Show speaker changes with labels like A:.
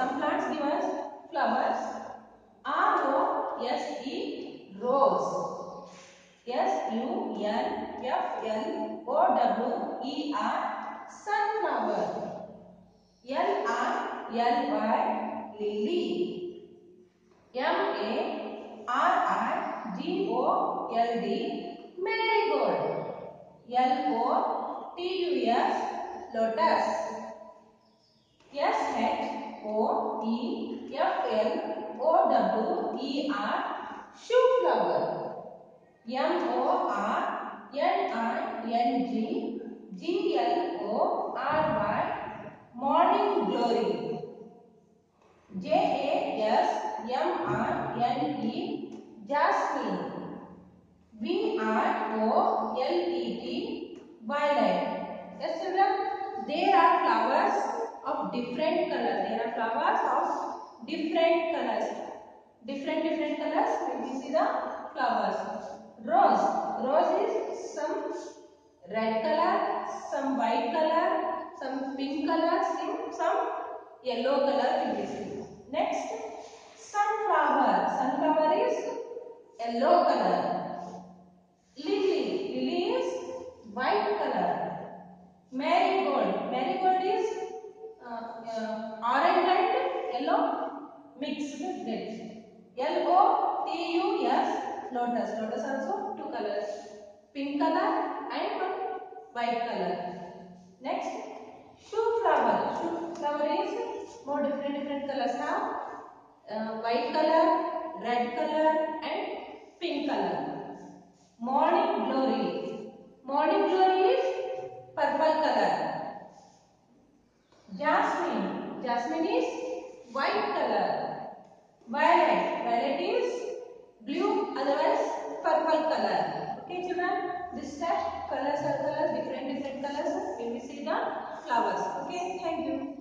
A: Some plants give us flowers. R-O-S-E, rose. S-U-N-F-L-O-W-E-R, sunflower. L-I-L-Y, lily. M-A-R-I-G-O-L-D, marigold. L-O-T-U-S, lotus. S-H-O-E-F-L-O-W-E-R, shoe flower. M-O-R-N-I-N-G-G-L-O-R-Y, morning glory. J-A-S-M-I-N-E, jasmine. V-I-O-L-E-T, violet. Yes, children, there are flowers of different colors. There are flowers of different colors. Different colors. Let me see the flowers. Rose. Rose is some red color, some white color, some pink color, some yellow color. We will see. Next, sunflower. Sunflower is yellow color. Lily. Lily is white color. Marigold. Marigold is orange and yellow mixed. L-O-T-U-S, lotus. Lotus also two colors. Pink color and one white color. Next, shoe flower. Shoe flower is more different colors now. White color, red color and pink color. Morning glory. Morning glory is purple color. Jasmine. Jasmine is white color. Violet. Violet is blue, otherwise purple color. Okay, children. This type colors are colors, different colors. We will see the flowers. Okay, thank you.